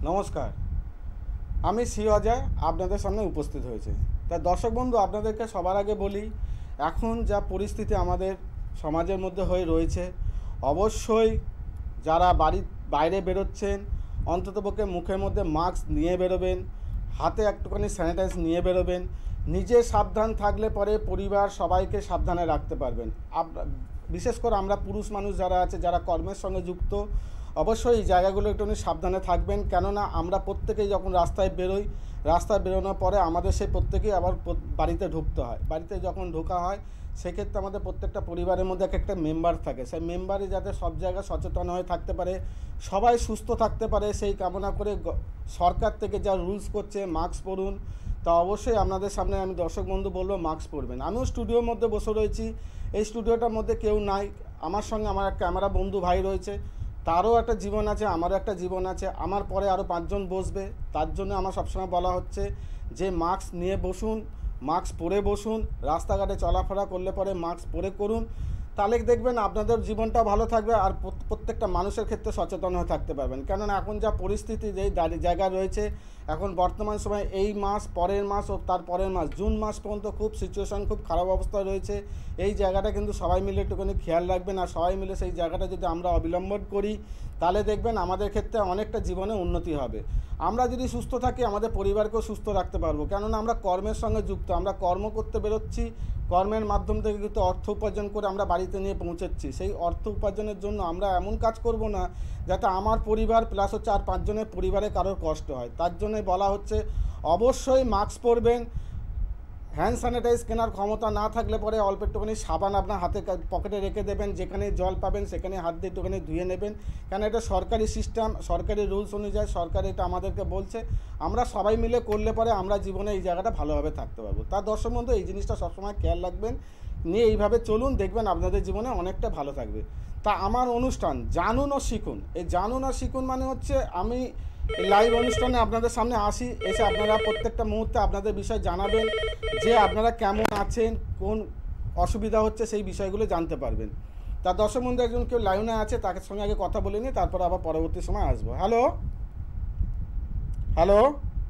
নমস্কার, আমি শ্রী অজয় আপনাদের সামনে উপস্থিত হয়েছে। তা দর্শক বন্ধু, আপনাদেরকে সবার আগে বলি, এখন যা পরিস্থিতি আমাদের সমাজের মধ্যে হয়ে রয়েছে, অবশ্যই যারা বাইরে বেরোচ্ছেন অন্ততপক্ষে মুখের মধ্যে মাস্ক নিয়ে বেরোবেন, হাতে একটুখানি স্যানিটাইজ নিয়ে বেরোবেন। নিজে সাবধান থাকলে পরে পরিবার সবাইকে সাবধানে রাখতে পারবেন। বিশেষ করে আমরা পুরুষ মানুষ যারা আছে, যারা কর্মের সঙ্গে যুক্ত, অবশ্যই এই জায়গাগুলো একটু সাবধানে থাকবেন। কেননা আমরা প্রত্যেকেই যখন রাস্তায় বেরোনোর পরে আমাদের সেই প্রত্যেকেই আবার বাড়িতে ঢুকতে হয়। বাড়িতে যখন ঢোকা হয় সেক্ষেত্রে আমাদের প্রত্যেকটা পরিবারের মধ্যে একটা মেম্বার থাকে, সেই মেম্বারই যাতে সব জায়গায় সচেতন হয়ে থাকতে পারে, সবাই সুস্থ থাকতে পারে, সেই কামনা করে সরকার থেকে যা রুলস করছে, মাস্ক পরুন। তা অবশ্যই আপনাদের সামনে আমি দর্শক বন্ধু বলবো মাস্ক পরবেন। আমিও স্টুডিওর মধ্যে বসে রয়েছি, এই স্টুডিওটার মধ্যে কেউ নাই, আমার সঙ্গে আমার এক ক্যামেরা বন্ধু ভাই রয়েছে, তারও একটা জীবন আছে, আমারও একটা জীবন আছে, আমার পরে আরও 5 জন বসবে। তার জন্য আমার সবসময় বলা হচ্ছে যে মাস্ক নিয়ে বসুন, মাস্ক পরে বসুন, রাস্তাঘাটে চলাফেরা করলে পরে মাস্ক পরে করুন, তাহলে দেখবেন আপনাদের জীবনটা ভালো থাকবে আর প্রত্যেকটা মানুষের ক্ষেত্রে সচেতন হয়ে থাকতে পারবেন। কেননা এখন যা পরিস্থিতি যেই জায়গা রয়েছে, এখন বর্তমান সময় এই মাস, পরের মাস ও তার পরের মাস, জুন মাস পর্যন্ত খুব সিচুয়েশান, খুব খারাপ অবস্থা রয়েছে। এই জায়গাটা কিন্তু সবাই মিলে একটুখানি খেয়াল রাখবেন, আর সবাই মিলে সেই জায়গাটা যদি আমরা অবলম্বন করি তাহলে দেখবেন আমাদের ক্ষেত্রে অনেকটা জীবনে উন্নতি হবে। আমরা যদি সুস্থ থাকি আমাদের পরিবারকেও সুস্থ রাখতে পারবো, কেননা আমরা কর্মের সঙ্গে যুক্ত, আমরা কর্ম করতে বেরোচ্ছি, কর্মের মাধ্যম থেকে কিন্তু অর্থ উপার্জন করে আমরা বাড়িতে নিয়ে পৌঁছাচ্ছি। সেই অর্থ উপার্জনের জন্য আমরা এমন কাজ করব না যাতে আমার পরিবার প্লাস হচ্ছে আর 5 জনের পরিবারে কারোর কষ্ট হয়। তার জন্যই বলা হচ্ছে অবশ্যই মাস্ক পরবেন। হ্যান্ড স্যানিটাইজ কেনার ক্ষমতা না থাকলে পরে অল্প একটুখানি সাবান আপনার হাতে পকেটে রেখে দেবেন, যেখানে জল পাবেন সেখানে হাত দিয়ে একটুখানি ধুয়ে নেবেন, কেন এটা সরকারি সিস্টেম, সরকারি রুলস অনুযায়ী সরকার এটা আমাদেরকে বলছে। আমরা সবাই মিলে করলে পরে আমরা জীবনে এই জায়গাটা ভালোভাবে থাকতে পারবো। তার দর্শক বন্ধু, এই জিনিসটা সবসময় খেয়াল রাখবেন, নিয়ে এইভাবে চলুন, দেখবেন আপনাদের জীবনে অনেকটা ভালো থাকবে। তা আমার অনুষ্ঠান জানুন ও শিখুন, এই জানুন আর শিখুন মানে হচ্ছে আমি লাইভ অনুষ্ঠানে আপনাদের সামনে আসি, এসে আপনারা প্রত্যেকটা মুহূর্তে আপনাদের বিষয় জানাবেন, যে আপনারা কেমন আছেন, কোন অসুবিধা হচ্ছে সেই বিষয়গুলো জানতে পারবেন। তার দর্শক বন্ধু একজন কেউ লাইনে আছে, তাকে সঙ্গে আগে কথা বলে নিই, তারপর আবার পরবর্তী সময় আসবো। হ্যালো হ্যালো,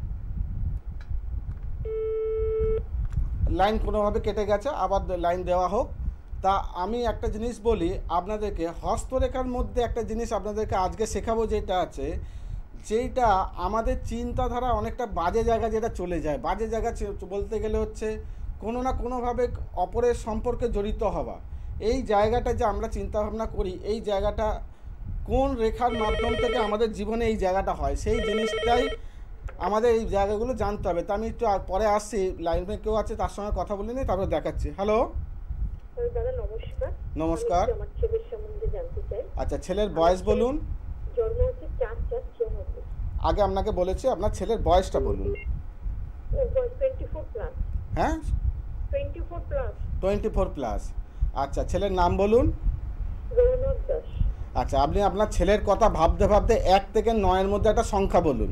লাইন কোনোভাবে কেটে গেছে, আবার লাইন দেওয়া হোক। তা আমি একটা জিনিস বলি আপনাদেরকে, হস্তরেখার মধ্যে একটা জিনিস আপনাদেরকে আজকে শেখাবো, যেটা আমাদের চিন্তাধারা অনেকটা বাজে জায়গা যেটা চলে যায়। বাজে জায়গা বলতে গেলে হচ্ছে কোনো না কোনোভাবে অপরের সম্পর্কে জড়িত হওয়া। এই জায়গাটা যে আমরা চিন্তাভাবনা করি, এই জায়গাটা কোন রেখার মাধ্যম থেকে আমাদের জীবনে এই জায়গাটা হয়, সেই জিনিসটাই আমাদের এই জায়গাগুলো জানতে হবে। তা আমি একটু পরে আসছি, লাইনে কেউ আছে তার সঙ্গে কথা বলে নিই, তারপরে দেখাচ্ছি। হ্যালো দাদা নমস্কার। নমস্কার। আমার ছেলের সম্বন্ধে জানতে চাই। আচ্ছা, ছেলের বয়স বলুন। জন্ম হচ্ছে 4/4/94। আগে আপনাকে বলেছি, আপনার ছেলের বয়সটা বলুন। 24 প্লাস। হ্যাঁ, 24 প্লাস। 24 প্লাস। আচ্ছা, ছেলের নাম বলুন। রৌনক দাস। আচ্ছা, আপনি আপনার ছেলের কথা ভাবতে ভাবতে 1 থেকে 9-এর মধ্যে একটা সংখ্যা বলুন।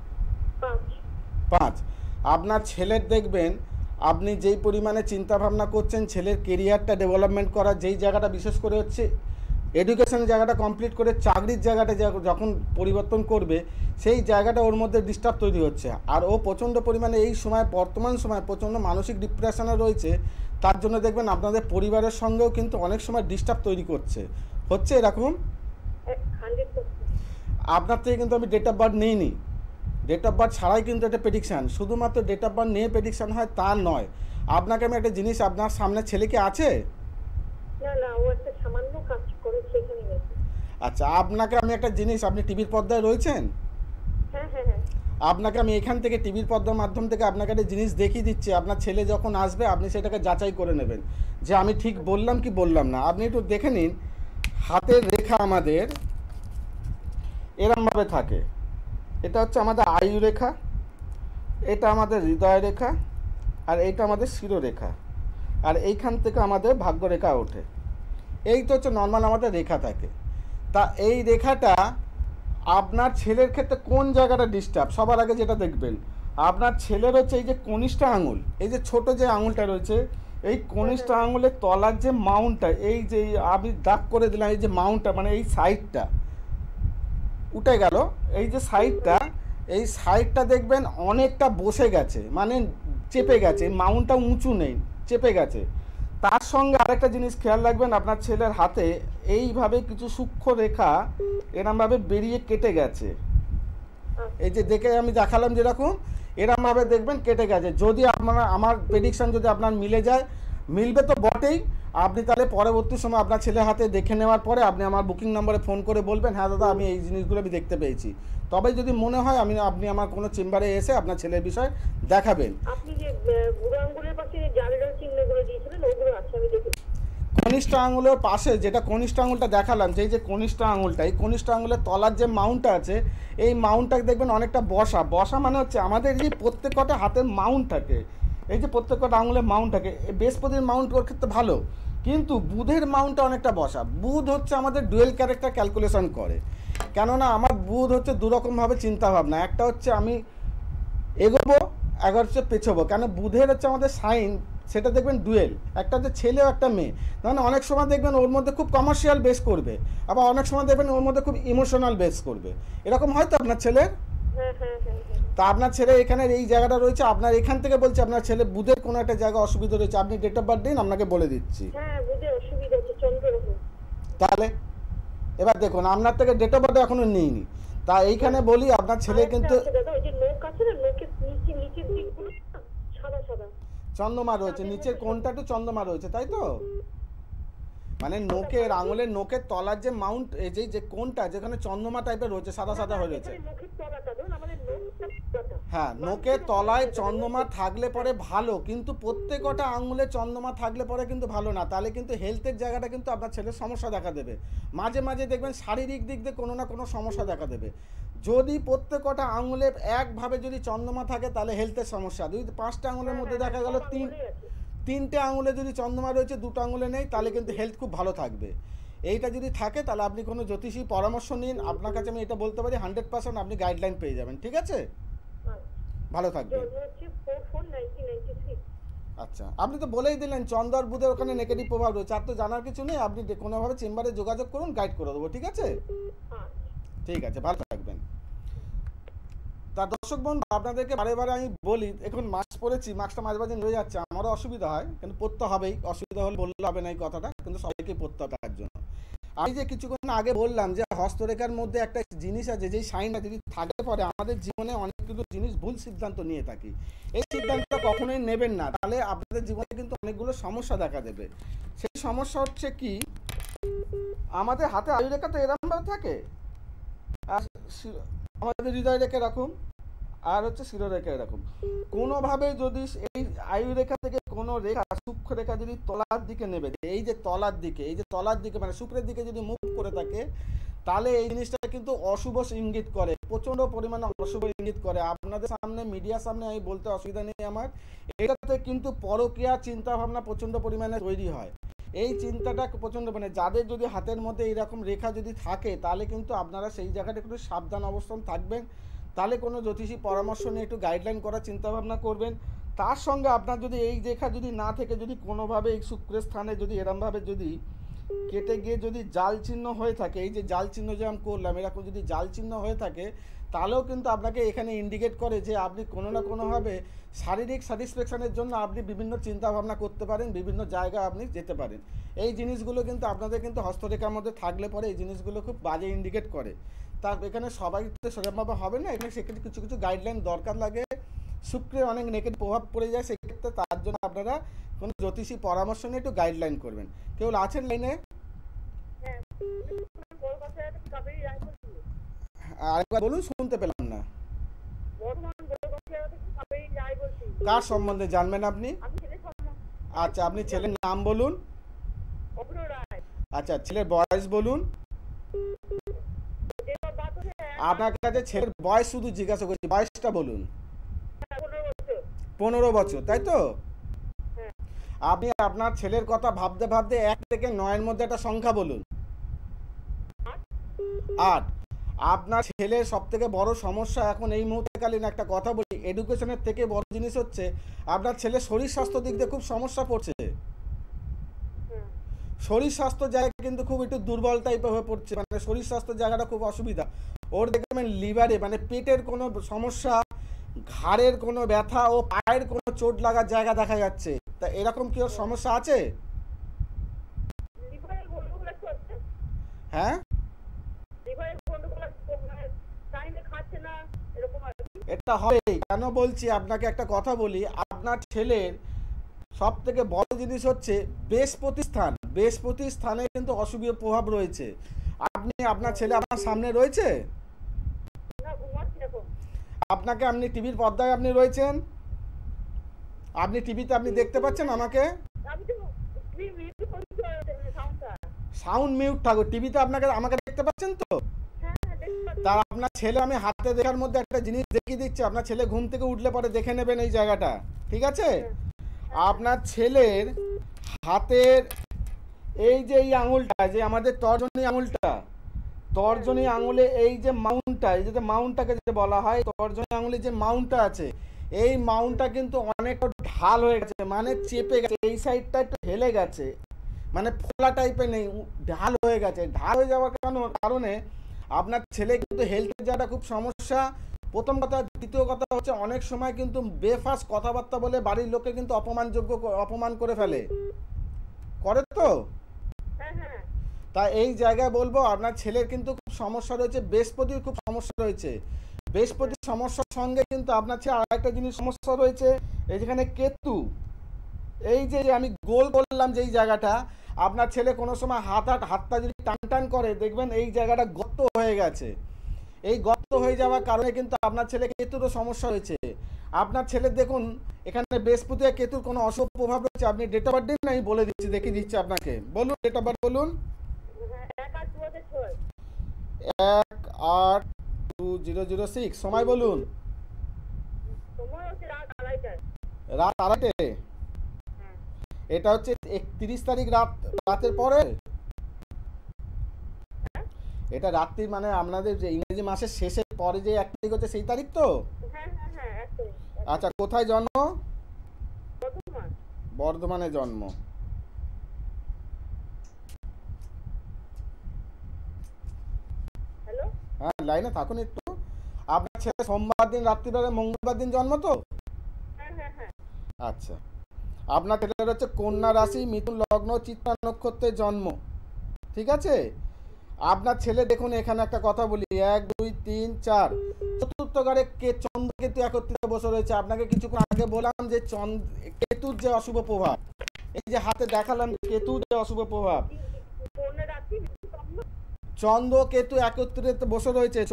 5। আপনার ছেলের দেখবেন আপনি যেই পরিমাণে চিন্তাভাবনা করছেন ছেলের কেরিয়ারটা ডেভেলপমেন্ট করা, যেই জায়গাটা বিশেষ করে হচ্ছে এডুকেশন জায়গাটা কমপ্লিট করে চাকরির জায়গাটা যখন পরিবর্তন করবে, সেই জায়গাটা ওর মধ্যে ডিস্টার্ব তৈরি হচ্ছে। আর ও প্রচণ্ড পরিমাণে এই সময়, বর্তমান সময় প্রচণ্ড মানসিক ডিপ্রেশনে রয়েছে। তার জন্য দেখবেন আপনাদের পরিবারের সঙ্গেও কিন্তু অনেক সময় ডিস্টার্ব তৈরি হচ্ছে এরকম। আপনার থেকে কিন্তু আমি ডেট অফ বার্থ নিইনি, ডেট অফ বার্থ ছাড়াই কিন্তু এটা প্রেডিকশান, শুধুমাত্র ডেট অফ বার্থ নিয়ে প্রেডিকশান হয় তা নয়। আপনাকে আমি একটা জিনিস, আপনার সামনে ছেলে কি আছে? না, ও একটা সামান্য কাজ করে সেখানে গেছে। আচ্ছা, আপনাকে আমি একটা জিনিস, আপনি টিভির পর্দায় রয়েছেন? হ্যাঁ। আপনাকে আমি এখান থেকে টিভির পর্দার মাধ্যম থেকে আপনাকে একটা জিনিস দেখিয়ে দিচ্ছি। আপনার ছেলে যখন আসবে আপনি সেটাকে যাচাই করে নেবেন যে আমি ঠিক বললাম কি বললাম না। আপনি একটু দেখে নিন, হাতের রেখা আমাদের এরমভাবে থাকে। এটা হচ্ছে আমাদের আয়ু রেখা, এটা আমাদের হৃদয় রেখা, আর এইটা আমাদের শিরোরেখা, আর এইখান থেকে আমাদের ভাগ্যরেখা ওঠে। এই তো হচ্ছে নর্মাল আমাদের রেখা থাকে। তা এই রেখাটা আপনার ছেলের ক্ষেত্রে কোন জায়গাটা ডিস্টার্ব, সবার আগে যেটা দেখবেন আপনার ছেলের হচ্ছে এই যে কনিষ্ঠ আঙুল, এই যে ছোট যে আঙুলটা রয়েছে, এই কনিষ্ঠ আঙুলের তলার যে মাউন্টটা, এই যে আমি দাগ করে দিলাম, এই যে মাউন্টটা মানে এই সাইডটা উঠে গেল, এই যে সাইডটা, এই সাইডটা দেখবেন অনেকটা বসে গেছে, মানে চেপে গেছে, মাউন্টটা উঁচু নেই, চেপে গেছে। তার সঙ্গে আরেকটা জিনিস খেয়াল রাখবেন, আপনার ছেলের হাতে এইভাবে কিছু সূক্ষ্ম রেখা এরমভাবে বেরিয়ে কেটে গেছে। এই যে দেখে আমি দেখালাম যেরকম এরমভাবে দেখবেন কেটে গেছে। যদি আপনারা, আমার প্রেডিকশন যদি আপনার মিলে যায়, মিলবে তো বটেই, আপনি তাহলে পরবর্তী সময় আপনার ছেলের হাতে দেখে নেওয়ার পরে আপনি আমার বুকিং নম্বরে ফোন করে বলবেন, হ্যাঁ দাদা আমি এই জিনিসগুলো আমি দেখতে পেয়েছি। তবে যদি মনে হয় আপনি আমার কোনো চেম্বারে এসে আপনার ছেলের বিষয় দেখাবেন। আপনি যে বুড়ো আঙ্গুলের পাশে যে জাল জাল চিহ্নগুলো দিয়েছিলেন ওগুলো আছে, আমি দেখি। কনিষ্ঠ আঙুলের পাশে যেটা কনিষ্ঠ আঙুলটা দেখালাম, যে কনিষ্ঠ আঙুলটা, এই কনিষ্ঠ আঙুলের তলার যে মাউন্টটা আছে, এই মাউন্টটা দেখবেন অনেকটা বসা। বসা মানে হচ্ছে আমাদের যে প্রত্যেক কটা হাতের মাউন্ট থাকে, এই যে প্রত্যেক কটা আঙুলের মাউন্ট থাকে, বৃহস্পতির মাউন্ট ওর ক্ষেত্রে ভালো, কিন্তু বুধের মাউন্টটা অনেকটা বসা। বুধ হচ্ছে আমাদের ডুয়েল ক্যারেক্টার ক্যালকুলেশন করে, কেননা আমার বুধ হচ্ছে দুরকমভাবে চিন্তাভাবনা, একটা হচ্ছে আমি এগোবো, এক হচ্ছে পেছোবো। কেন বুধের হচ্ছে আমাদের সাইন, সেটা দেখবেন ডুয়েল, একটা হচ্ছে ছেলে একটা মেয়ে। মানে অনেক সময় দেখবেন ওর মধ্যে খুব কমার্শিয়াল বেস করবে, আবার অনেক সময় দেখবেন ওর মধ্যে খুব ইমোশনাল বেস করবে। এরকম হয়তো আপনার ছেলের, তা আপনার ছেলে এখানে এই জায়গাটা রয়েছে, আপনার এখান থেকে বলছে আপনার ছেলে বুধের কোনো একটা জায়গা অসুবিধা রয়েছে। আপনি ডেট অফ বার্থ দিন, আপনাকে বলে দিচ্ছি। হ্যাঁ, বুঝে অসুবিধা হচ্ছে, চন্দ্রগ্রহণ। তাহলে এবার দেখুন, আপনার থেকে ডেট অফ বার্থ এখনো নেইনি, তা এইখানে বলি আপনার ছেলে কিন্তু দাদা ওই যে নোক আছে না, নোকের নিচের দিকগুলো সাদা সাদা চন্দ্রমা রয়েছে, নিচের কোনটা একটু চন্দ্রমা রয়েছে, তাই তো? মানে নোকের আঙুলের নোকের তলার যে মাউন্ট, এই যে কোনটা যেখানে চন্দ্রমা টাইপের রয়েছে, সাদা সাদা হয়ে রয়েছে। হ্যাঁ, নোকের তলায় চন্দ্রমা থাকলে পরে ভালো, কিন্তু প্রত্যেকটা আঙুলে চন্দ্রমা থাকলে পরে কিন্তু ভালো না। তাহলে কিন্তু হেলথের জায়গাটা কিন্তু আপনার ছেলের সমস্যা দেখা দেবে। মাঝে মাঝে দেখবেন শারীরিক দিক দিয়ে কোনো না কোনো সমস্যা দেখা দেবে। যদি প্রত্যেকটা আঙুলে একভাবে যদি চন্দ্রমা থাকে তাহলে হেলথের সমস্যা। যদি 5টা আঙুলের মধ্যে দেখা গেল তিনটে আঙুলে যদি চন্দ্রমা রয়েছে, 2টো আঙুলে নেই, তাহলে কিন্তু হেলথ খুব ভালো থাকবে। এইটা যদি থাকে তাহলে আপনি কোনো জ্যোতিষী পরামর্শ নিন। আপনার কাছে আমি এটা বলতে পারি 100% আপনি গাইডলাইন পেয়ে যাবেন। ঠিক আছে, ভালো থাকবেন। আচ্ছা, আপনি তো বলেই দিলেন চন্দ্র আর বুধের ওখানে নেগেটিভ প্রভাব রয়েছে, আর তো জানার কিছু নেই। আপনি কোনোভাবে চেম্বারে যোগাযোগ করুন, গাইড করে দেবো। ঠিক আছে, ঠিক আছে, ভালো থাকবেন। তা দর্শক বন্ধু, আপনাদেরকে বারে বারে আমি বলি, এখন মাস্ক পরেছি, মাস্কটা মাঝে মাঝে রয়ে যাচ্ছে, আমারও অসুবিধা হয়, কিন্তু পড়তে হবেই। অসুবিধা হলে বললে হবে না এই কথাটা, কিন্তু সবাইকে পড়তে হবে। তার জন্য আমি যে কিছুক্ষণ আগে বললাম যে হস্তরেখার মধ্যে একটা জিনিস আছে, যেই সাইনটা যদি থাকে পরে আমাদের জীবনে অনেক কিছু জিনিস ভুল সিদ্ধান্ত নিয়ে থাকি। এই সিদ্ধান্তটা কখনোই নেবেন না, তাহলে আপনাদের জীবনে কিন্তু অনেকগুলো সমস্যা দেখা দেবে। সেই সমস্যা হচ্ছে কি, আমাদের হাতে আয়ুরেখা তো এরকমভাবে থাকে, আর আমাদের হৃদয় রেখে রাখুন, আর হচ্ছে শিরোরেখা এরকম। কোনোভাবে যদি এই আয়ুরেখা থেকে কোনো রেখা, সূক্ষ্ম রেখা যদি তলার দিকে নেবে, এই যে তলার দিকে মানে শুক্রের দিকে যদি মুভ করে থাকে, তাহলে এই জিনিসটা কিন্তু অশুভ ইঙ্গিত করে, প্রচণ্ড পরিমাণে অশুভ ইঙ্গিত করে। আপনাদের সামনে, মিডিয়ার সামনে আমি বলতে অসুবিধা নেই আমার, এটাতে কিন্তু পরকীয়া চিন্তা ভাবনা প্রচণ্ড পরিমাণে তৈরি হয়। এই চিন্তাটা প্রচণ্ড, মানে যাদের যদি হাতের মধ্যে এইরকম রেখা যদি থাকে, তাহলে কিন্তু আপনারা সেই জায়গাটা একটু সাবধান অবস্থান থাকবেন। তাহলে কোনো জ্যোতিষী পরামর্শ নিয়ে একটু গাইডলাইন করার চিন্তাভাবনা করবেন। তার সঙ্গে আপনার যদি এই রেখা যদি না থেকে, যদি কোনোভাবে এই শুক্রের স্থানে যদি এরমভাবে যদি কেটে গিয়ে যদি জাল চিহ্ন হয়ে থাকে, এই যে জাল চিহ্ন যে আমি করলাম, এরকম যদি জাল চিহ্ন হয়ে থাকে, তাহলেও কিন্তু আপনাকে এখানে ইন্ডিকেট করে যে আপনি কোনো না কোনোভাবে শারীরিক স্যাটিসফ্যাকশানের জন্য আপনি বিভিন্ন চিন্তাভাবনা করতে পারেন, বিভিন্ন জায়গায় আপনি যেতে পারেন। এই জিনিসগুলো কিন্তু আপনাদের কিন্তু হস্তরেখার মধ্যে থাকলে পরে এই জিনিসগুলো খুব বাজে ইন্ডিকেট করে। তার এখানে সবাই তো সেরকমভাবে হবে না, এখানে সেক্ষেত্রে কিছু কিছু গাইডলাইন দরকার লাগে। শুক্রের অনেক নেগেটিভ প্রভাব পড়ে যায় সেক্ষেত্রে, তার জন্য আপনারা কোনো জ্যোতিষী পরামর্শ নিয়ে একটু গাইডলাইন করবেন। কেউ আছেন লাইনে? আরেকবার বলুন, শুনতে পেলাম না। কার সম্বন্ধে জানবেন আপনি? আচ্ছা, আপনি ছেলের নাম বলুন। আচ্ছা, ছেলের বয়স বলুন। আপনার কাছে ছেলের বয়স শুধু জিজ্ঞাসা করছি, বয়সটা বলুন। 15 বছর, তাই তো? আপনি আপনার ছেলের কথা ভাবতে ভাবতে 1 থেকে 9-এর মধ্যে একটা সংখ্যা বলুন। 8। আপনার ছেলের সব থেকে বড় সমস্যা এখন এই মুহূর্তকালীন একটা কথা বলি, এডুকেশনের থেকে বড় জিনিস হচ্ছে আপনার ছেলের শরীর স্বাস্থ্য দিক দিয়ে খুব সমস্যা পড়ছে। শরীর স্বাস্থ্য জায়গা কিন্তু খুব একটু দুর্বল টাইপের হয়ে পড়ছে, মানে শরীর স্বাস্থ্য জায়গাটা খুব অসুবিধা ওর। দেখবেন লিভারে মানে পেটের কোনো সমস্যা, ঘাড়ের কোনো ব্যথা ও পায়ের কোনো চোট লাগার জায়গা দেখা যাচ্ছে। তা এরকম কি ওর সমস্যা আছে? লিভারের গন্ডগোল একটু আছে। হ্যাঁ, লিভারের গন্ডগোল আছে, মানে টাইমে খাচ্ছে না এরকম আর কি। এটা হবে কেন বলছি আপনাকে, একটা কথা বলি। আপনার ছেলের সব থেকে বড় জিনিস হচ্ছে বৃহস্পতি স্থানে কিন্তু অশুভ প্রভাব রয়েছে। আপনার ছেলে আপনার সামনে রয়েছে, না ঘুমাচ্ছি এখন। আপনি টিভির পর্দায় আপনি রয়েছেন, আপনি টিভিতে আপনি দেখতে পাচ্ছেন আমাকে? আমি তো মিউট করছি সাউন্ডটা। সাউন্ড মিউট থাকো, টিভিতে আমাকে দেখতে পাচ্ছেন তো? হ্যাঁ হ্যাঁ দেখতে পাচ্ছি। তার আপনার ছেলে আমি হাতে দেখার মধ্যে একটা জিনিস দেখিয়ে দিচ্ছি, আপনার ছেলে ঘুম থেকে উঠলে পরে দেখে নেবেন এই জায়গাটা, ঠিক আছে? আপনার ছেলের হাতের এই যে এই আঙুলটা, যে আমাদের তর্জনী আঙুলে এই যে মাউন্টটা, এই যে মাউন্টটাকে যে বলা হয় তর্জনী আঙুলে যে মাউন্টটা আছে, এই মাউন্টটা কিন্তু অনেকটা ঢাল হয়ে গেছে, মানে চেপে গেছে, এই সাইডটা একটু হেলে গেছে, মানে ফোলা টাইপের নেই, ঢাল হয়ে গেছে। ঢাল হয়ে যাওয়ার কারণে আপনার ছেলে কিন্তু হেলথের যাওয়াটা খুব সমস্যা, প্রথম কথা। দ্বিতীয় কথা হচ্ছে অনেক সময় কিন্তু বেফাস কথাবার্তা বলে বাড়ির লোককে কিন্তু অপমান করে ফেলে, করে তো। হ্যাঁ হ্যাঁ। তা এই জায়গায় বলবো আপনার ছেলের কিন্তু খুব সমস্যা রয়েছে, বৃহস্পতির খুব সমস্যা রয়েছে। বৃহস্পতির সমস্যার সঙ্গে কিন্তু আপনার ছেলে আরেকটা জিনিস সমস্যা রয়েছে, এই যেখানে কেতু, এই যে আমি গোল করলাম যেই জায়গাটা, আপনার ছেলে কোনো সময় হাতটা যদি টান করে দেখবেন এই জায়গাটা গর্ত হয়ে গেছে। এই গর্ত হয়ে যাওয়ার কারণে কিন্তু আপনার ছেলে কেতুরও সমস্যা হয়েছে। আপনার ছেলে দেখুন এখানে বৃহস্পতি আর কেতুর কোনো অশুভ প্রভাব রয়েছে। আপনি ডেট অফ বার্থ দিন, আমি বলে দিচ্ছি, দেখিয়ে দিচ্ছি আপনাকে। বলুন ডেট অফ বার্থ বলুন। 1/8/2006। 1/8/2006। সময় বলুন। সময় হচ্ছে রাত 2:30টায়। রাত 2:30। হ্যাঁ। এটা হচ্ছে 31 তারিখ রাতের পরে। এটা রাত্রি মানে আপনাদের যে ইংরেজি মাসের শেষের পরে যে 1 তারিখ হচ্ছে সেই তারিখ তো? হ্যাঁ হ্যাঁ হ্যাঁ একদম। আচ্ছা, কোথায় জন্ম? বর্ধমান। বর্ধমানে জন্ম। হ্যালো। হ্যাঁ, লাইনে থাকুন একটু। আপনার ছেলে সোমবার দিন রাত্রিবেলা, মঙ্গলবার দিন জন্ম তো? হ্যাঁ হ্যাঁ হ্যাঁ। আচ্ছা, আপনার ছেলের হচ্ছে কন্যা রাশি, মিথুন লগ্ন, চিত্রা নক্ষত্রে জন্ম, ঠিক আছে? আপনার ছেলে দেখুন এখানে একটা কথা বলি, 1 2 3 4 চতুর্থ ঘরে চন্দ্রকেতু একত্রিত বসে রয়েছে। আপনাকে কিছুক্ষণ আগে বললাম যে কেতুর যে অশুভ প্রভাব, এই যে হাতে দেখালাম কেতুর যে অশুভ প্রভাব, ফোনে রাখি। চন্দ্র কেতু একত্রিত বসে রয়েছে।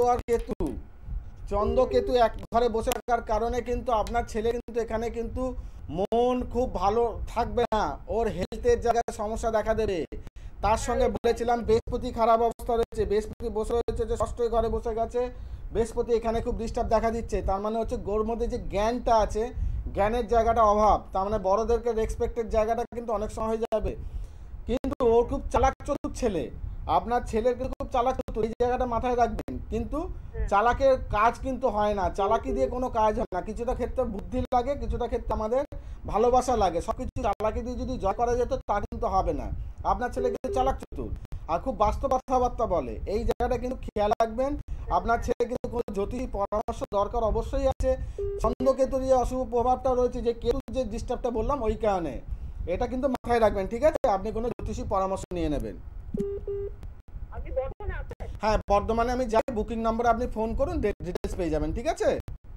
চন্দ্র কেতু এক ঘরে বসে থাকার কারণে কিন্তু আপনার ছেলে কিন্তু এখানে কিন্তু মন খুব ভালো থাকবে না, ওর হেলথের জায়গায় সমস্যা দেখা দেবে। তার সঙ্গে বলেছিলাম বৃহস্পতি খারাপ অবস্থা রয়েছে, বৃহস্পতি বসে রয়েছে যে ষষ্ঠ ঘরে বসে গেছে, বৃহস্পতি এখানে খুব ডিস্টার্ব দেখা দিচ্ছে। তার মানে হচ্ছে গোর মধ্যে যে জ্ঞানটা আছে, জ্ঞানের জায়গাটা অভাব, তার মানে বড়দেরকে রেসপেক্টের জায়গাটা কিন্তু অনেক সময় হয়ে যাবে। কিন্তু ওর খুব চালাক চতুর ছেলে, আপনার ছেলের কিন্তু খুব চালাক চতুর, এই জায়গাটা মাথায় রাখবেন। কিন্তু চালাকের কাজ কিন্তু হয় না, চালাকি দিয়ে কোনো কাজ হয় না। কিছুটা ক্ষেত্রে বুদ্ধি লাগে, কিছুটা ক্ষেত্রে আমাদের ভালোবাসা লাগে। সবকিছু চালাকি দিয়ে যদি জয় করা যেত তা কিন্তু হবে না। আপনার ছেলে কিন্তু চালাক চতুর আর খুব বাস্তব কথাবার্তা বলে, এই জায়গাটা কিন্তু খেয়াল রাখবেন। আপনার ছেলে কিন্তু কোনো জ্যোতিষ পরামর্শ দরকার অবশ্যই আছে। চন্দ্রকেতুর যে অশুভ প্রভাবটা রয়েছে, যে কেতু যে ডিস্টার্বটা বললাম ওই কারণে, এটা কিন্তু মাথায় রাখবেন, ঠিক আছে? আপনি কোনো জ্যোতিষী পরামর্শ নিয়ে নেবেন। আপনি বর্ধমানে আছেন? হ্যাঁ, বর্ধমানে আমি যাই, বুকিং নম্বরে আপনি ফোন করুন, ডিটেলস পেয়ে যাবেন, ঠিক আছে?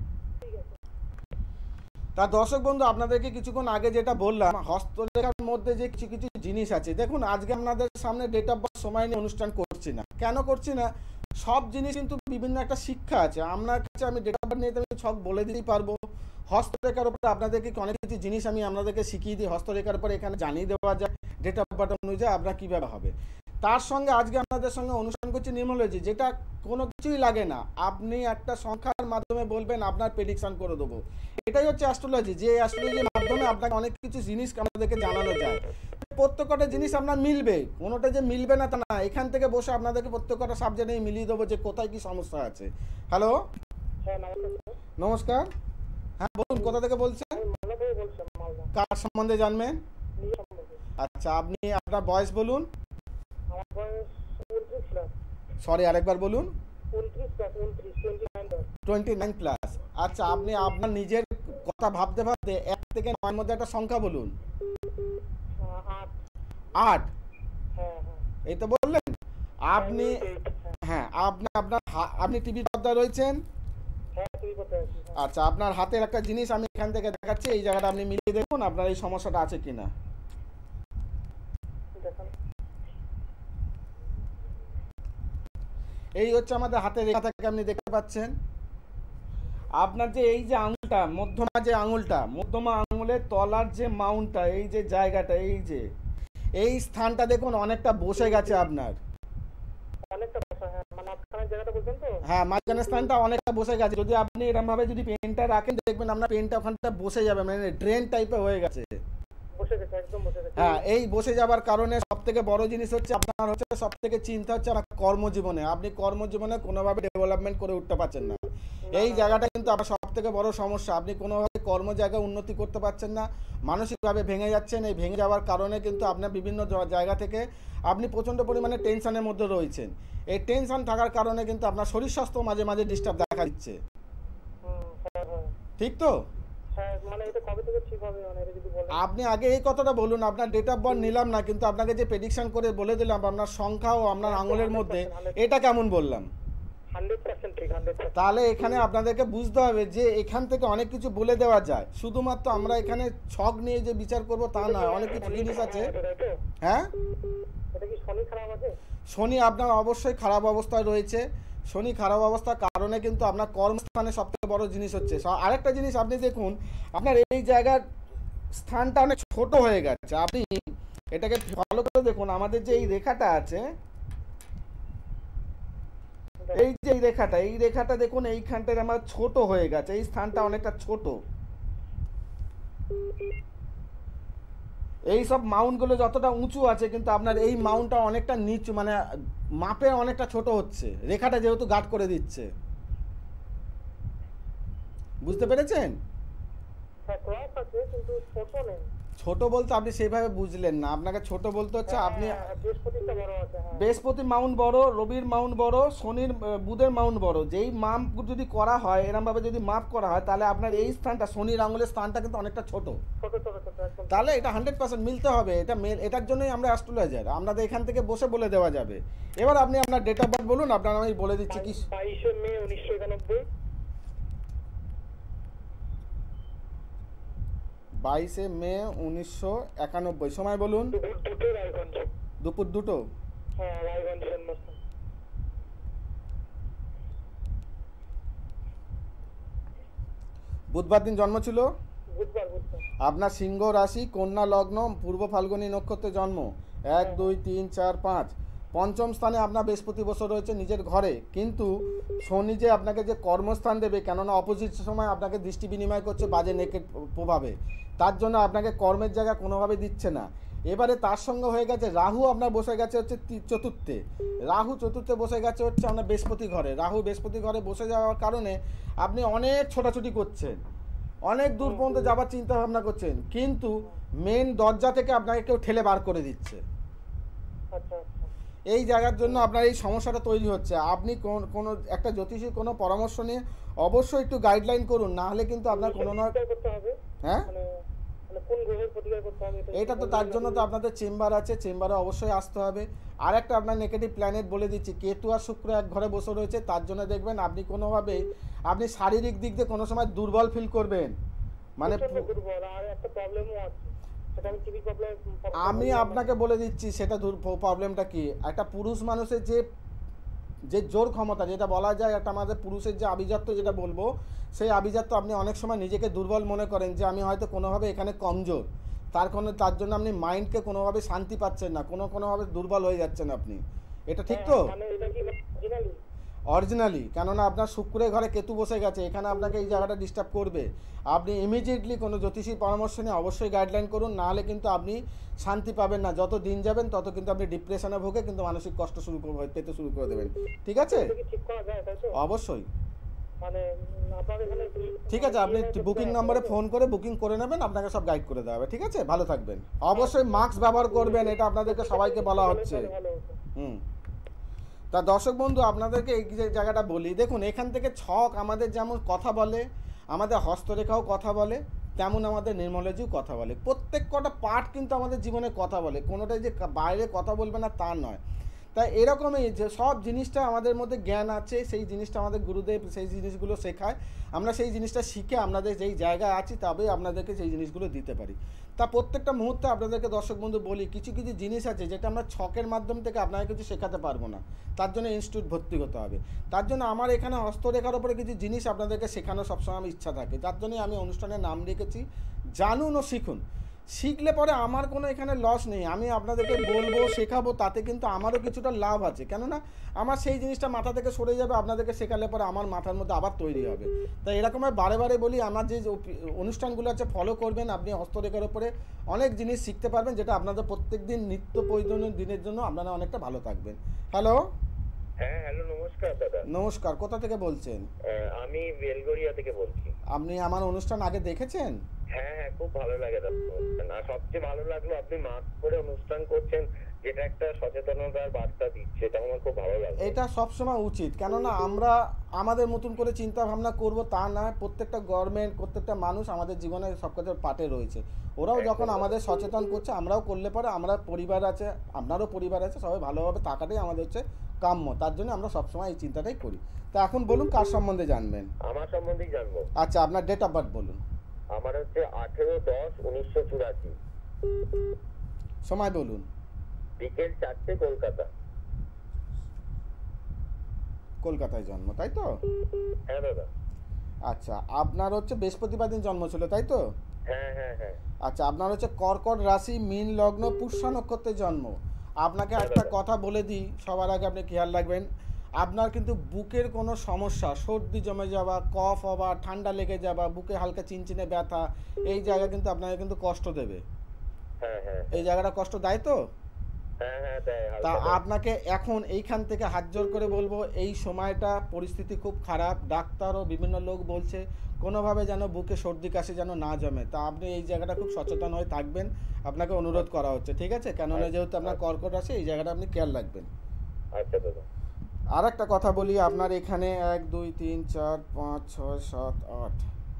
তা দর্শক বন্ধু, আপনাদেরকে কিছুক্ষণ আগে যেটা বললাম, হস্তরেখার মধ্যে যে কিছু কিছু জিনিস আছে, দেখুন আজকে আপনাদের সামনে ডেট অফ বার্থ সময় নিয়ে অনুষ্ঠান করছি না। কেন করছি না? সব জিনিস কিন্তু বিভিন্ন একটা শিক্ষা আছে। আপনার কাছে আমি ডেট অফ বার্থ নিয়ে আমি সব বলে দিতেই পারবো। হস্তরেখার উপরে আপনাদেরকে অনেক কিছু জিনিস আমি আপনাদেরকে শিখিয়ে দিই, হস্তরেখার উপরে এখানে জানিয়ে দেওয়া যায় ডেট অফ বার্থ অনুযায়ী আপনার কীভাবে হবে। তার সঙ্গে আজকে আপনাদের সঙ্গে অনুষ্ঠান করছি নিউমোলজি, যেটা কোনো কিছুই লাগে না, আপনি একটা সংখ্যার মাধ্যমে বলবেন, আপনার প্রেডিকশন করে দেবো। এটাই হচ্ছে অ্যাস্ট্রোলজি, যে অ্যাস্ট্রোলজির মাধ্যমে আপনাকে অনেক কিছু জিনিস আমাদেরকে জানানো যায়। প্রত্যেকটা জিনিস আপনার মিলবে, কোনোটা যে মিলবে না তা না। এখান থেকে বসে আপনাদেরকে প্রত্যেকটা সাবজেক্টে মিলিয়ে দেবো যে কোথায় কি সমস্যা আছে। হ্যালো, হ্যাঁ নমস্কার। নমস্কার। হ্যাঁ বলুন, কোথা থেকে বলছেন? মালদা থেকে বলছি। মালদা। কার সম্বন্ধে জানবেন? নিজের সম্পর্কে। আচ্ছা, আপনি আপনার বয়স বলুন। আমার বয়স 29 প্লাস। সরি, আরেকবার বলুন। 29 প্লাস, 29, 29 প্লাস। আচ্ছা, আপনি আপনার নিজের কথা ভাবতে ভাবতে 1 থেকে 9 মধ্যে একটা সংখ্যা বলুন। 8। 8। হ্যাঁ হ্যাঁ। এই তো বললেন আপনি। 8, হ্যাঁ, আপনি টিভির পর্দায় রয়েছেন। হ্যাঁ তুমি কোথায় আছি? আচ্ছা, আপনার হাতের একটা জিনিস আমি এখান থেকে দেখাচ্ছি, এই জায়গাটা আপনি মিলিয়ে দেখুন আপনার এই সমস্যাটা আছে কিনা। দেখান। এই হচ্ছে আমাদের হাতের রেখা থেকে আপনি দেখতে পাচ্ছেন আপনার যে এই যে আঙুলটা, মধ্যমা আঙুলের তলার যে মাউন্টটা, এই যে জায়গাটা, এই স্থানটা দেখুন অনেকটা বসে গেছে আপনার। অনেকটা বসা, হ্যাঁ মানে আপনার জায়গাটা বলছেন তো? হ্যাঁ, মাঝখানের স্থানটা অনেকটা বসে গেছে। যদি আপনি এরকম ভাবে যদি পেনটা রাখেন দেখবেন আপনার পেনটা ওখানটা বসে যাবে, মানে ড্রেন টাইপের হয়ে গেছে। বসে গেছে, একদম বসে গেছে। হ্যাঁ, এই বসে যাবার কারণে সব থেকে বড় জিনিস হচ্ছে আপনার হচ্ছে সব থেকে চিন্তা হচ্ছে আপনার কর্মজীবনে। আপনি কর্মজীবনে কোনোভাবে ডেভেলপমেন্ট করে উঠতে পারছেন না। এই জায়গাটা কিন্তু আপনার সব থেকে বড় সমস্যা। আপনি কোনোভাবে কর্ম জায়গায় উন্নতি করতে পারছেন না, মানসিকভাবে ভেঙে যাচ্ছেন। এই ভেঙে যাওয়ার কারণে কিন্তু আপনার বিভিন্ন জায়গা থেকে আপনি প্রচণ্ড পরিমাণে টেনশনের মধ্যে রয়েছেন। এই টেনশন থাকার কারণে কিন্তু আপনার শরীর স্বাস্থ্য মাঝে মাঝে ডিস্টার্ব দেখা দিচ্ছে। হ্যাঁ হ্যাঁ। ঠিক তো? হ্যাঁ মানে এটা কবে থেকে ঠিক হবে, মানে এটা যদি বলেন। আপনি আগে এই কথাটা বলুন। আপনার ডেট অফ বার্থ নিলাম না, কিন্তু আপনাকে যে প্রেডিকশন করে বলে দিলাম আপনার সংখ্যা ও আপনার আঙুলের মধ্যে, এটা কেমন বললাম? 100% ঠিক, 100%। তাহলে এখানে আপনাদেরকে বুঝতে হবে যে এখান থেকে অনেক কিছু বলে দেওয়া যায়। শুধুমাত্র আমরা এখানে ছক নিয়ে যে বিচার করব তা নয়, অনেক কিছু জিনিস আছে। হ্যাঁ, এটা কি শনি খারাপ আছে? শনি আপনার অবশ্যই খারাপ অবস্থায় রয়েছে। শনি খারাপ অবস্থার কারণে কিন্তু আপনার কর্মস্থানে সবথেকে বড় জিনিস হচ্ছে। আরেকটা জিনিস আপনি দেখুন, আপনার এই জায়গার স্থানটা অনেক ছোট হয়ে গেছে। আপনি এটাকে ভালো করে দেখুন, আমাদের যে এই রেখাটা আছে, এই যে এই রেখাটা দেখুন, এইখানটায় আমার ছোট হয়ে গেছে, এই স্থানটা অনেকটা ছোট। এই সব মাউন্টগুলো যতটা উঁচু আছে কিন্তু আপনার এই মাউন্টটা অনেকটা নিচু, মানে মাপে অনেকটা ছোট হচ্ছে, রেখাটা যেহেতু গার্ড করে দিচ্ছে। বুঝতে পেরেছেন? হ্যাঁ ক্রস আছে কিন্তু ছোট নেই। ছোট বলতে আপনি সেইভাবে বুঝলেন না। আপনাকে ছোট বলতে হচ্ছে আপনি বৃহস্পতিটা বড় আছে। হ্যাঁ বৃহস্পতির মাউন্ট বড়, রবির মাউন্ট বড়, শনির বুধের মাউন্ট বড়। যেই মাপ যদি করা হয়, এরমভাবে যদি মাপ করা হয়, তাহলে আপনার এই স্থানটা, শনির আঙুলের স্থানটা কিন্তু অনেকটা ছোট। ছোট ছোট ছোট একদম। তাহলে এটা 100% মিলতে হবে। এটার জন্যই আমরা অ্যাস্ট্রোলজার, আপনাদের এখান থেকে বসে বলে দেওয়া যাবে। এবার আপনি আপনার ডেট অফ বার্থ বলুন, আপনার আমি বলে দিচ্ছি কি। 22 মে 1991। 22 মে 1991। সময় বলুন। দুটো রায়গঞ্জ। দুপুর 2টো। হ্যাঁ রায়গঞ্জ জন্মস্থান। বুধবার দিন জন্ম ছিল। বুধবার। আপনার সিংহ রাশি, কন্যা লগ্ন, পূর্ব ফাল্গুনী নক্ষত্রে জন্ম। 1 2 3 4 5। পঞ্চম স্থানে আপনার বৃহস্পতি বসে রয়েছে নিজের ঘরে, কিন্তু শনি যে আপনাকে যে কর্মস্থান দেবে, কেননা অপোজিট সময় আপনাকে দৃষ্টি বিনিময় করছে বাজে নেকের প্রভাবে, তার জন্য আপনাকে কর্মের জায়গা কোনোভাবে দিচ্ছে না। এবারে তার সঙ্গে হয়ে গেছে রাহু আপনার বসে গেছে হচ্ছে চতুর্থে। রাহু চতুর্থে বসে গেছে হচ্ছে আপনার বৃহস্পতি ঘরে। রাহু বৃহস্পতি ঘরে বসে যাওয়ার কারণে আপনি অনেক ছোটাছুটি করছেন, অনেক দূর পর্যন্ত যাবার চিন্তা ভাবনা করছেন, কিন্তু মেন দরজা থেকে আপনাকে কেউ ঠেলে বার করে দিচ্ছে। আচ্ছা আচ্ছা। এই জায়গার জন্য আপনার এই সমস্যাটা তৈরি হচ্ছে। আপনি কোনো একটা জ্যোতিষীর কোনো পরামর্শ নিয়ে অবশ্যই একটু গাইডলাইন করুন, না হলে কিন্তু আপনার কোনো না। করতে হবে। হ্যাঁ, মানে কোন গ্রহের প্রতিকার করতে হবে? এটা তো তার জন্য তো আপনাদের চেম্বার আছে, চেম্বারে অবশ্যই আসতে হবে। আর একটা আপনার নেগেটিভ প্ল্যানেট বলে দিচ্ছি, কেতু আর শুক্র এক ঘরে বসে রয়েছে, তার জন্য দেখবেন আপনি কোনোভাবে আপনি শারীরিক দিক দিয়ে কোনো সময় দুর্বল ফিল করবেন। মানে দুর্বল। আর একটা প্রবলেমও আছে, সেটা আমি টিভি প্রবলেম। আমি আপনাকে বলে দিচ্ছি সেটা প্রবলেমটা কি। একটা পুরুষ মানুষের যে জোর ক্ষমতা, যেটা বলা যায় একটা আমাদের পুরুষের যে আভিজাত্য যেটা বলবো, সেই আভিজাত্য আপনি অনেক সময় নিজেকে দুর্বল মনে করেন যে আমি হয়তো কোনোভাবে এখানে কমজোর। তার জন্য আপনি মাইন্ডকে কোনোভাবে শান্তি পাচ্ছেন না, কোনোভাবে দুর্বল হয়ে যাচ্ছেন আপনি। এটা ঠিক তো? মানে এটা কি অরিজিনালি? অরিজিনালি, কেননা আপনার শুক্রের ঘরে কেতু বসে গেছে, এখানে আপনাকে এই জায়গাটা ডিস্টার্ব করবে। আপনি ইমিডিয়েটলি কোনো জ্যোতিষীর পরামর্শ নিয়ে অবশ্যই গাইডলাইন করুন, নাহলে কিন্তু আপনি শান্তি পাবেন না। যত দিন যাবেন তত কিন্তু আপনি ডিপ্রেশনে ভোগে কিন্তু মানসিক কষ্ট পেতে শুরু করে দেবেন। ঠিক আছে? ঠিক করা যায় তাই তো? অবশ্যই। মানে আপনার এখানে ঠিক আছে, আপনি বুকিং নম্বরে ফোন করে বুকিং করে নেবেন, আপনাকে সব গাইড করে দেওয়া হবে। ঠিক আছে, ভালো থাকবেন। অবশ্যই মাস্ক ব্যবহার করবেন, এটা আপনাদেরকে সবাইকে বলা হচ্ছে। ভালো হতো। হুম। তা দর্শক বন্ধু, আপনাদেরকে এই যে জায়গাটা বলি, দেখুন এখান থেকে ছক আমাদের যেমন কথা বলে, আমাদের হস্তরেখাও কথা বলে, তেমন আমাদের নির্মলজিও কথা বলে। প্রত্যেক কটা পার্ট কিন্তু আমাদের জীবনে কথা বলে, কোনোটাই যে বাইরে কথা বলবে না তা নয়। তাই এরকমই যে সব জিনিসটা আমাদের মধ্যে জ্ঞান আছে, সেই জিনিসটা আমাদের গুরুদেব সেই জিনিসগুলো শেখায়, আমরা সেই জিনিসটা শিখে আপনাদের যেই জায়গায় আছি তবেই আপনাদেরকে সেই জিনিসগুলো দিতে পারি। তা প্রত্যেকটা মুহূর্তে আপনাদেরকে দর্শক বন্ধু বলি, কিছু কিছু জিনিস আছে যেটা আমরা ছকের মাধ্যম থেকে আপনাকে কিছু শেখাতে পারবো না, তার জন্য ইনস্টিটিউট ভর্তি হতে হবে। তার জন্য আমার এখানে হস্তরেখার ওপরে কিছু জিনিস আপনাদেরকে শেখানোর সবসময় আমার ইচ্ছা থাকে, যার জন্যই আমি অনুষ্ঠানের নাম রেখেছি জানুন ও শিখুন। শিখলে পরে আমার কোনো এখানে লস নেই, আমি আপনাদেরকে বলবো শেখাবো, তাতে কিন্তু আমারও কিছুটা লাভ আছে, কেননা আমার সেই জিনিসটা মাথা থেকে সরে যাবে, আপনাদেরকে শেখালে পরে আমার মাথার মধ্যে আবার তৈরি হবে। তাই এরকমভাবে বারে বারে বলি, আমার যে অনুষ্ঠানগুলো আছে ফলো করবেন, আপনি হস্তরেখার ওপরে অনেক জিনিস শিখতে পারবেন, যেটা আপনাদের প্রত্যেক দিন নিত্য প্রয়োজনীয় দিনের জন্য আপনারা অনেকটা ভালো থাকবেন। হ্যালো। হ্যাঁ, হ্যালো, নমস্কার দাদা। নমস্কার, কোথা থেকে বলছেন? আমি বেলগড়িয়া থেকে বলছি। আপনি আমার অনুষ্ঠান আগে দেখেছেন? হ্যাঁ হ্যাঁ, খুব ভালো লাগে দাদা অনুষ্ঠান। আর সবচেয়ে ভালো লাগলো আপনি মাস্ক পরে অনুষ্ঠান করছেন, যেটা একটা সচেতনতার বার্তা দিচ্ছে, এটা আমার খুব ভালো লাগে। এটা সবসময় উচিত, কেননা আমরা আমাদের মতন করে চিন্তা ভাবনা করব তা না, প্রত্যেকটা গভর্নমেন্ট প্রত্যেকটা মানুষ আমাদের জীবনে সব কিছুর পাটে রয়েছে, ওরাও যখন আমাদের সচেতন করছে আমরাও করলে পরে, আমরা পরিবার আছে, আপনারও পরিবার আছে, সবাই ভালোভাবে থাকাটাই আমাদের হচ্ছে কাম্য, তার জন্য আমরা সবসময় এই চিন্তাটাই করি। তা এখন বলুন কার সম্বন্ধে জানবেন? আমার সম্বন্ধেই জানবো। আচ্ছা, আপনার ডেট অফ বার্থ বলুন। আমার হচ্ছে 18/10/1984, সময় বলুন। বিকেল 4টে, কলকাতা। কলকাতায় জন্ম, তাই তো? হ্যাঁ দাদা। আচ্ছা, আপনার হচ্ছে বৃহস্পতিবার দিন জন্ম ছিল, তাই তো? হ্যাঁ হ্যাঁ হ্যাঁ। আচ্ছা, আপনার হচ্ছে কর্কট রাশি, মীন লগ্ন, পুষ্যা নক্ষত্রে জন্ম। আপনাকে একটা কথা বলে দিই, সবার আগে আপনি খেয়াল রাখবেন, আপনার কিন্তু বুকের কোনো সমস্যা, সর্দি জমে যাওয়া, কফ হওয়া, ঠান্ডা লেগে যাওয়া, বুকে হালকা চিনচিনে ব্যথা, এই জায়গা কিন্তু আপনাকে কিন্তু কষ্ট দেবে। হ্যাঁ হ্যাঁ এই জায়গাটা কষ্ট দেয় তো? হ্যাঁ হ্যাঁ, দেয় তা হালকা দেয়। আপনাকে এখন এইখান থেকে হাত জোর করে বলবো, এই সময়টা পরিস্থিতি খুব খারাপ, ডাক্তার ও বিভিন্ন লোক বলছে কোনোভাবে যেন বুকে সর্দি কাশি যেন না জমে। তা আপনি এই জায়গাটা খুব সচেতন হয়ে থাকবেন, আপনাকে অনুরোধ করা হচ্ছে, ঠিক আছে? কেননা যেহেতু আপনার কর্কট আছে, এই জায়গাটা আপনি খেয়াল রাখবেন। আচ্ছা দাদা। আর একটা কথা বলি, আপনার এখানে 1 2 3 4 5 6 7 8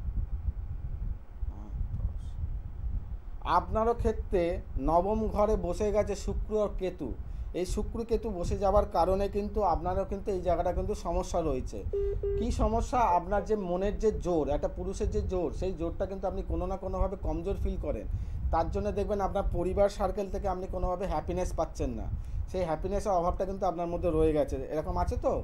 আপনারও ক্ষেত্রে নবম ঘরে বসে গেছে শুক্র আর কেতু। এই শুক্র কেতু বসে যাওয়ার কারণে কিন্তু আপনারও কিন্তু এই জায়গাটা কিন্তু সমস্যা রয়েছে। কি সমস্যা? আপনার যে মনের যে জোর, একটা পুরুষের যে জোর, সেই জোরটা কিন্তু আপনি কোনো না কোনোভাবে কমজোর ফিল করেন। তার জন্য দেখবেন আপনার পরিবার সার্কেল থেকে আপনি কোনোভাবে হ্যাপিনেস পাচ্ছেন না, সেই হ্যাপিনেসের অভাবটা কিন্তু আপনার মধ্যে রয়ে গেছে। এরকম আছে তো?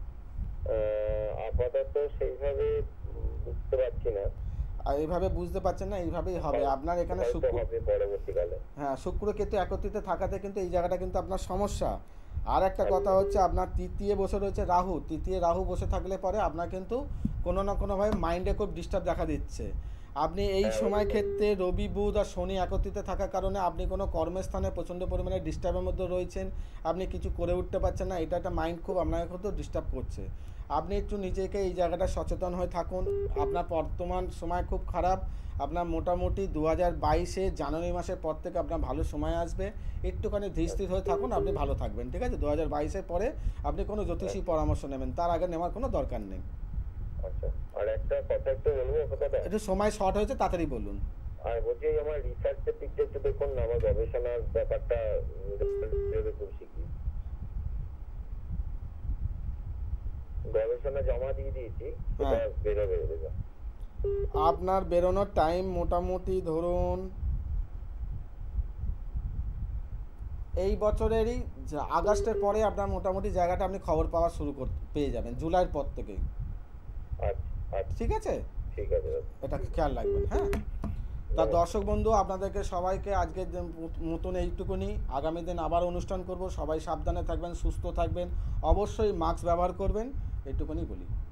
আপাতত সেইভাবে বুঝতে পারছি না। আর এইভাবে বুঝতে পারছেন না, এইভাবেই হবে আপনার এখানে হয়তো শুক্র, হবে পরবর্তীকালে। হ্যাঁ শুক্র কেতু একত্রিত থাকাতে কিন্তু এই জায়গাটা কিন্তু আপনার সমস্যা। আর একটা কথা হচ্ছে, আপনার তৃতীয় বসে রয়েছে রাহু, তৃতীয় রাহু বসে থাকলে পরে আপনার কিন্তু কোনো না কোনোভাবে মাইন্ডে খুব ডিস্টার্ব দেখা দিচ্ছে। আপনি এই সময় ক্ষেত্রে রবি বুধ আর শনি একত্রিত থাকার কারণে আপনি কোনো কর্মস্থানে প্রচণ্ড পরিমাণে ডিস্টার্বের মধ্যে রয়েছেন, আপনি কিছু করে উঠতে পারছেন না, এটা একটা মাইন্ড খুব আপনাকে কিন্তু ডিস্টার্ব করছে। আপনি একটু নিজেকে এই জায়গাটা সচেতন হয়ে থাকুন। আপনার বর্তমান সময় খুব খারাপ, আপনার মোটামুটি 2022 জানুয়ারি মাসের পর থেকে আপনার ভালো সময় আসবে, একটুখানি ধীরস্থির হয়ে থাকুন, আপনি ভালো থাকবেন, ঠিক আছে? 2022-এর পরে আপনি কোনো জ্যোতিষী পরামর্শ নেবেন, তার আগে নেওয়ার কোনো দরকার নেই। আচ্ছা, আর একটা কথা একটু বলবো দাদা। একটু সময় শর্ট হয়েছে, তাড়াতাড়ি বলুন। আর বলছি, আমার রিসার্চের দিকটা একটু দেখুন না, আমার গবেষণার ব্যাপারটা বেরোবে খুব শিখি। গবেষণা জমা দিয়ে দিয়েছি, সেটা বেরোবে রেজাল্ট। আপনার বেরোনোর টাইম মোটামুটি ধরুন এই বছরেরই আগস্টের পরে আপনার মোটামুটি জায়গাটা আপনি খবর পাওয়া পেয়ে যাবেন, জুলাইয়ের পর থেকেই। আচ্ছা আচ্ছা, ঠিক আছে? ঠিক আছে দাদা। এটা খেয়াল রাখবেন, হ্যাঁ? তা দর্শক বন্ধু, আপনাদেরকে সবাইকে আজকের মতন এইটুকুনি, আগামী দিন আবার অনুষ্ঠান করব, সবাই সাবধানে থাকবেন, সুস্থ থাকবেন, অবশ্যই মাস্ক ব্যবহার করবেন, এইটুকুনি বলি।